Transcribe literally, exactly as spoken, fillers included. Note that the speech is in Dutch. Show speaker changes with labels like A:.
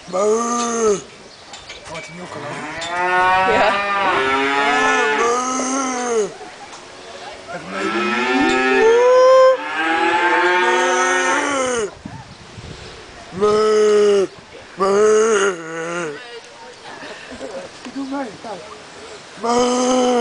A: Boeee. Wordt hij nu ook al over?
B: Ja.
A: Boeee. Even mee. Boeee. Boeee. Doe mee, kijk. Boeee.